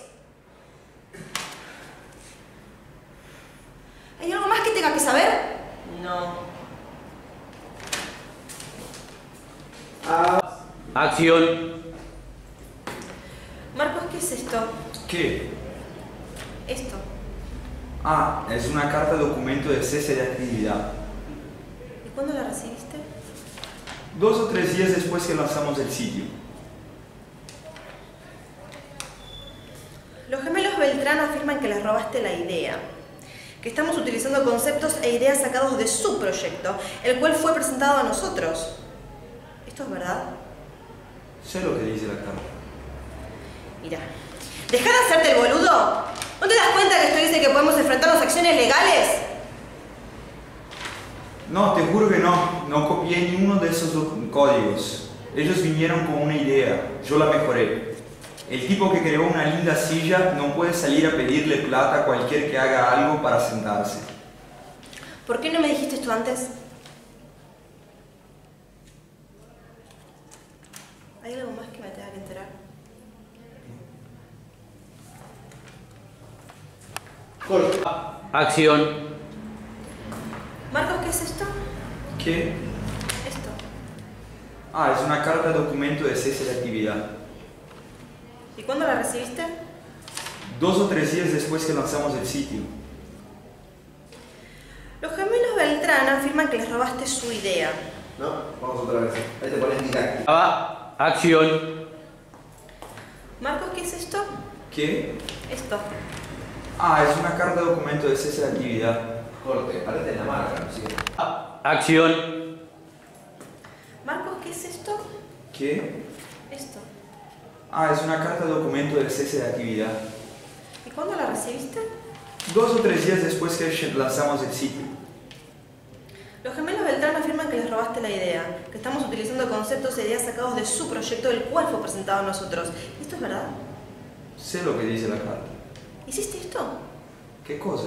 ¿Hay algo más que tenga que saber? No. Acción. Marcos, ¿qué es esto? ¿Qué? Esto. Ah, es una carta documento de cese de actividad. ¿Y cuándo la recibiste? 2 o 3 días después que lanzamos el sitio. Los gemelos Beltrán afirman que les robaste la idea, que estamos utilizando conceptos e ideas sacados de su proyecto, el cual fue presentado a nosotros. ¿Esto es verdad? Sé lo que dice la carta. Mira, deja de hacerte el boludo. ¿No te das cuenta que esto dice que podemos enfrentarnos a acciones legales? No, te juro que no. No copié ni uno de esos códigos. Ellos vinieron con una idea. Yo la mejoré. El tipo que creó una linda silla no puede salir a pedirle plata a cualquier que haga algo para sentarse. ¿Por qué no me dijiste esto antes? ¿Hay algo más que me tenga que enterar? Acción. Marcos, ¿qué es esto? ¿Qué? Esto. Ah, es una carta documento de cese de actividad. ¿Y cuándo la recibiste? 2 o 3 días después que lanzamos el sitio. Los gemelos Beltrán afirman que les robaste su idea. No, vamos otra vez. Ahí te pones didáctico. Acción. Marcos, ¿qué es esto? ¿Qué? Esto. Ah, es una carta documento de cese de actividad. Corte, parate en la marca, ¿sí? Acción. Marcos, ¿qué es esto? ¿Qué? Esto. Ah, es una carta documento de cese de actividad. ¿Y cuándo la recibiste? 2 o 3 días después que lanzamos el sitio. Los gemelos Beltrán afirman que les robaste la idea, que estamos utilizando conceptos e ideas sacados de su proyecto, el cual fue presentado a nosotros. ¿Esto es verdad? Sé lo que dice la carta. ¿Hiciste esto? ¿Qué cosa?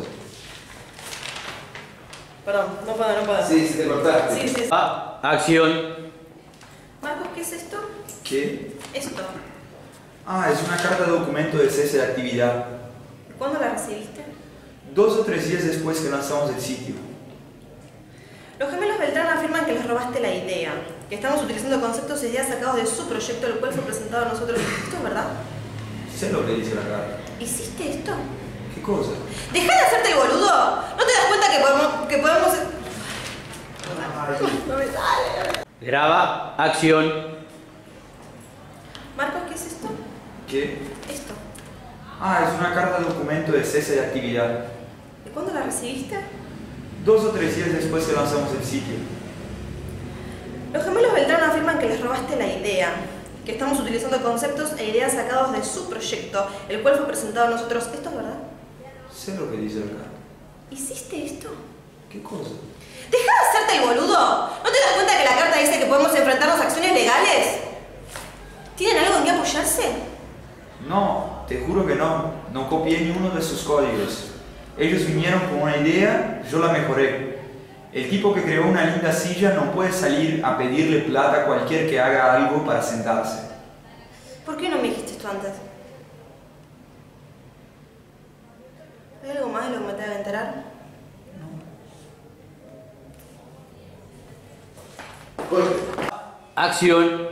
Perdón, no puedo. Sí, te cortaste. Sí. Acción. Marcos, ¿qué es esto? ¿Qué? Esto. Ah, es una carta documento de cese de actividad. ¿Y cuándo la recibiste? 2 o 3 días después que lanzamos el sitio. Los gemelos Beltrán afirman que les robaste la idea, que estamos utilizando conceptos e ideas sacados de su proyecto, el cual fue presentado a nosotros. ¿Esto es verdad? Sé lo que dice la carta. ¿Hiciste esto? ¿Qué cosa? ¡Deja de hacerte el boludo! ¿No te das cuenta que podemos... No me sale. Graba. Acción. Marcos, ¿qué es esto? ¿Qué? Esto. Ah, es una carta documento de cese de actividad. ¿Y cuándo la recibiste? 2 o 3 días después que lanzamos el sitio. Los gemelos Beltrán afirman que les robaste la idea, que estamos utilizando conceptos e ideas sacados de su proyecto, el cual fue presentado a nosotros. ¿Esto es verdad? Sé lo que dice la carta. ¿Hiciste esto? ¿Qué cosa? ¡Deja de hacerte el boludo! ¿No te das cuenta que la carta dice que podemos enfrentarnos a acciones legales? ¿Tienen algo en qué apoyarse? No, te juro que no. No copié ni uno de sus códigos. Ellos vinieron con una idea, yo la mejoré. El tipo que creó una linda silla no puede salir a pedirle plata a cualquier que haga algo para sentarse. ¿Por qué no me dijiste esto antes? ¿Hay algo más de lo que me tenga que enterar? Acción.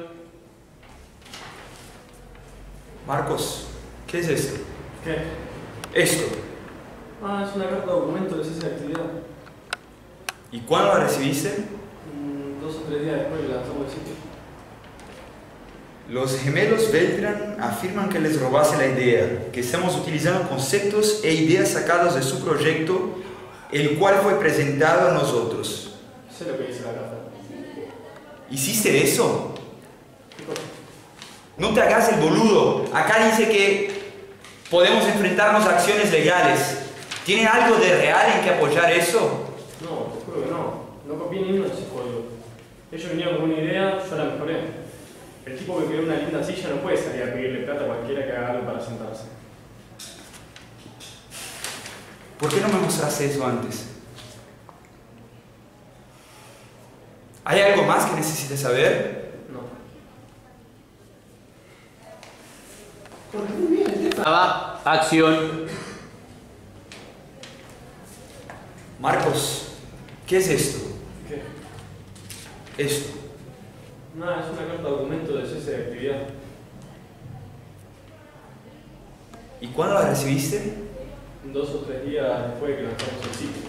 Marcos, ¿qué es esto? ¿Qué? Esto. Ah, es una carta de documento de cese de actividad. ¿Y cuándo la recibiste? 2 o 3 días después que lanzamos el sitio. Los gemelos Beltrán afirman que les robaste la idea, que estamos utilizando conceptos e ideas sacados de su proyecto, el cual fue presentado a nosotros. Sé lo que dice la carta. ¿Hiciste eso? ¿Qué cosa? No te hagas el boludo. Acá dice que podemos enfrentarnos a acciones legales. ¿Tiene algo de real en que apoyar eso? No, te juro que no. No copié ni uno de esos códigos. Ellos vinieron con una idea, yo la mejoré. El tipo que creó una linda silla no puede salir a pedirle plata a cualquiera que haga algo para sentarse. ¿Por qué no me mostraste eso antes? ¿Hay algo más que necesites saber? No. Acción. Marcos, ¿qué es esto? ¿Qué? Esto. Nada, es una carta documento de cese de actividad. ¿Y cuándo la recibiste? 2 o 3 días después de que lanzamos el sitio.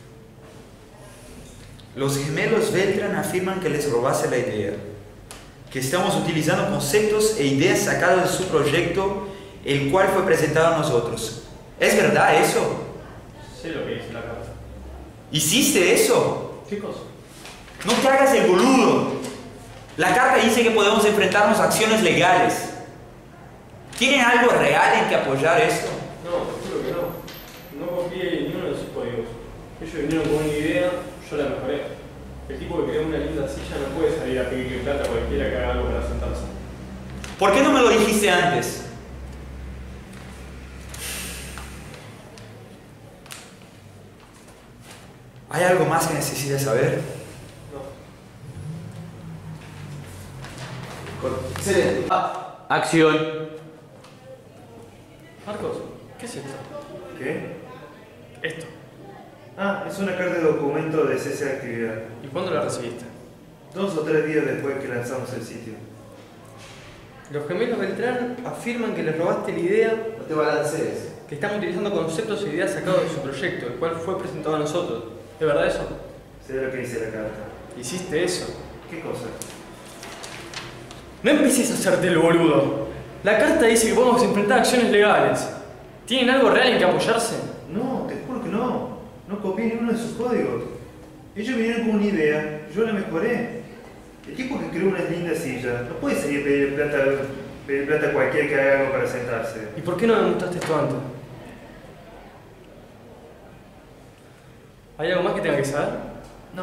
Los gemelos Beltrán afirman que les robaste la idea, que estamos utilizando conceptos e ideas sacados de su proyecto, el cual fue presentado a nosotros. ¿Es verdad eso? Sé lo que dice la carta. ¿Hiciste eso? ¿Qué cosa? No te hagas el boludo. La carta dice que podemos enfrentarnos a acciones legales. ¿Tienen algo real en que apoyar esto? No, te juro que no. No copié ni uno de sus códigos. Ellos vinieron con una idea, yo la mejoré. El tipo que creó una linda silla no puede salir a pedirle plata a cualquiera que haga algo para sentarse. ¿Por qué no me lo dijiste antes? ¿Hay algo más que necesites saber? Excelente. Acción. Marcos, ¿qué es esto? ¿Qué? Esto. Ah, es una carta de documento de cese de actividad. ¿Y cuándo la recibiste? 2 o 3 días después que lanzamos el sitio. Los gemelos Beltrán afirman que les robaste la idea. No te balancees. Que están utilizando conceptos e ideas sacados de su proyecto, el cual fue presentado a nosotros. ¿Es verdad eso? Sé lo que dice la carta. ¿Hiciste eso? ¿Qué cosa? No empieces a hacerte el boludo. La carta dice que podemos enfrentar acciones legales. ¿Tienen algo real en que apoyarse? No, te juro que no. No copié ni uno de sus códigos. Ellos vinieron con una idea, yo la mejoré. El tipo que creó una linda silla no puede salir a pedir plata a cualquiera que haga algo para sentarse. ¿Y por qué no me mostraste esto antes? ¿Hay algo más que tenga que saber? No.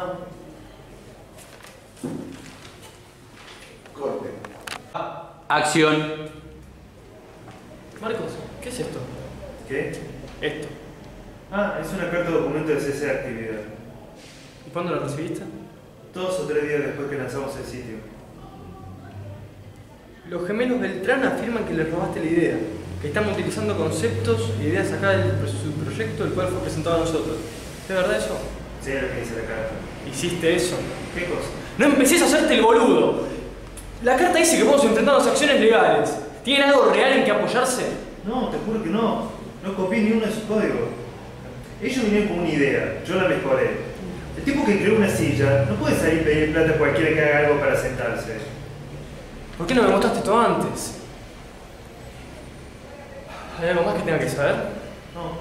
Corte. Acción. Marcos, ¿qué es esto? ¿Qué? Esto. Ah, es una carta de documento de cese de actividad. ¿Y cuándo la recibiste? 2 o 3 días después que lanzamos el sitio. Los gemelos Beltrán afirman que les robaste la idea, que estamos utilizando conceptos e ideas sacadas de su proyecto, el cual fue presentado a nosotros. ¿Es verdad eso? Sé lo que dice la carta. ¿Hiciste eso? ¿Qué cosa? No empecés a hacerte el boludo. La carta dice que podemos enfrentarnos a acciones legales. ¿Tienen algo real en que apoyarse? No, te juro que no. No copié ni uno de sus códigos. Ellos vinieron con una idea, yo la mejoré. El tipo que creó una silla no puede salir a pedir plata a cualquiera que haga algo para sentarse. ¿Por qué no me mostraste esto antes? ¿Hay algo más que tenga que saber? No.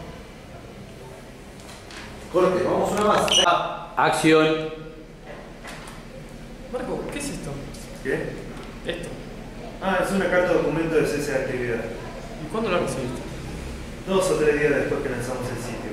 Corte, vamos una más. Acción. Marco, ¿qué es esto? ¿Qué? Esto. Ah, es una carta de documento de cese de actividad. ¿Y cuándo la recibiste? 2 o 3 días después que lanzamos el sitio.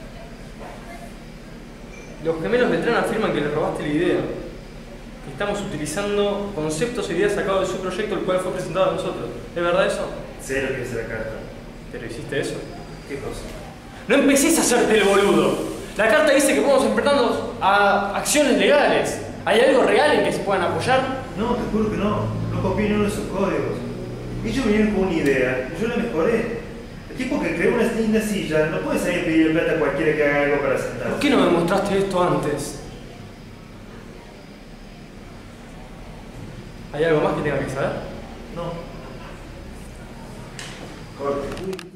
Los gemelos Beltrán afirman que les robaste la idea, que estamos utilizando conceptos e ideas sacados de su proyecto, el cual fue presentado a nosotros. ¿Es verdad eso? Sé lo que dice la carta. ¿Pero hiciste eso? ¿Qué cosa? No empecés a hacerte el boludo. La carta dice que podemos enfrentarnos a acciones legales. ¿Hay algo real en que se puedan apoyar? No, te juro que no. No copié ni uno de sus códigos. Ellos vinieron con una idea y yo la mejoré. El tipo que creó una linda silla no puede salir a pedir plata a cualquiera que haga algo para sentarse. ¿Por qué no me mostraste esto antes? ¿Hay algo más que tenga que saber? No. Corte.